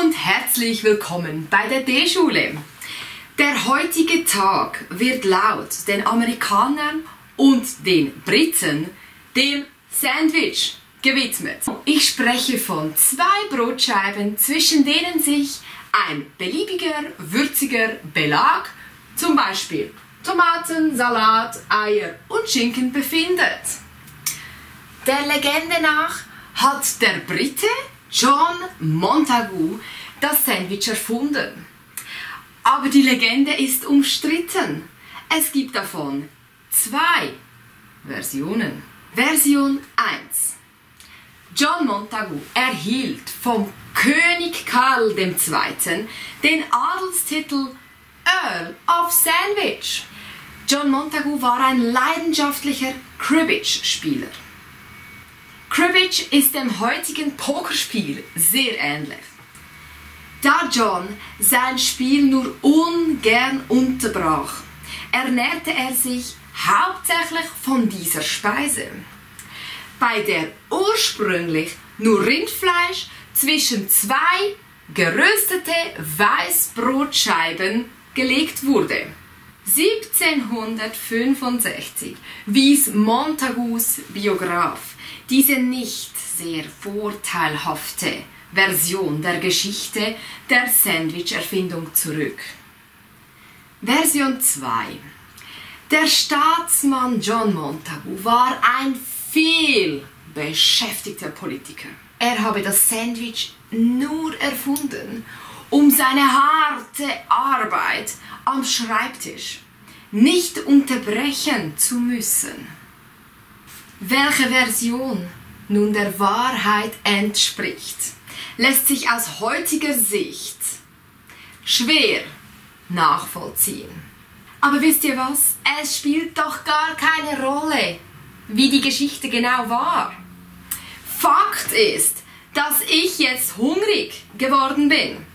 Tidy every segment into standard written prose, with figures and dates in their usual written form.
und herzlich willkommen bei der D-Schule. Der heutige Tag wird laut den Amerikanern und den Briten dem Sandwich gewidmet. Ich spreche von 2 Brotscheiben, zwischen denen sich ein beliebiger, würziger Belag, zum Beispiel Tomaten, Salat, Eier und Schinken befindet. Der Legende nach hat der Brite John Montagu das Sandwich erfunden. Aber die Legende ist umstritten. Es gibt davon 2 Versionen. Version 1. John Montagu erhielt vom König Karl II. Den Adelstitel Earl of Sandwich. John Montagu war ein leidenschaftlicher Cribbage-Spieler. Cribbage ist dem heutigen Pokerspiel sehr ähnlich. Da John sein Spiel nur ungern unterbrach, ernährte er sich hauptsächlich von dieser Speise, bei der ursprünglich nur Rindfleisch zwischen 2 geröstete Weißbrotscheiben gelegt wurde. 1765 wies Montagus Biograf diese nicht sehr vorteilhafte Version der Geschichte der Sandwich-Erfindung zurück. Version 2. Der Staatsmann John Montagu war ein viel beschäftigter Politiker. Er habe das Sandwich nur erfunden, um seine harte Arbeit am Schreibtisch nicht unterbrechen zu müssen. Welche Version nun der Wahrheit entspricht, lässt sich aus heutiger Sicht schwer nachvollziehen. Aber wisst ihr was? Es spielt doch gar keine Rolle, wie die Geschichte genau war. Fakt ist, dass ich jetzt hungrig geworden bin.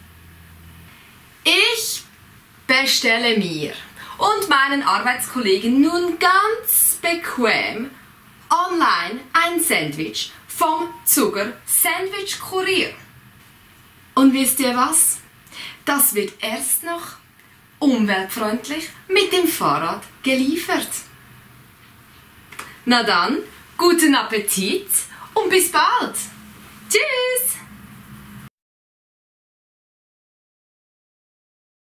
Ich bestelle mir und meinen Arbeitskollegen nun ganz bequem online ein Sandwich vom Zucker Sandwich Kurier. Und wisst ihr was? Das wird erst noch umweltfreundlich mit dem Fahrrad geliefert. Na dann, guten Appetit und bis bald. Tschüss!